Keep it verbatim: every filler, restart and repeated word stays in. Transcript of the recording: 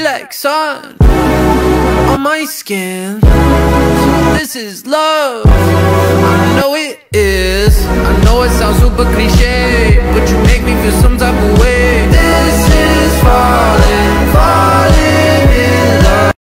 like sun on my skin. So this is love, I know it is. I know it sounds super cliche, but you make me feel some type of way.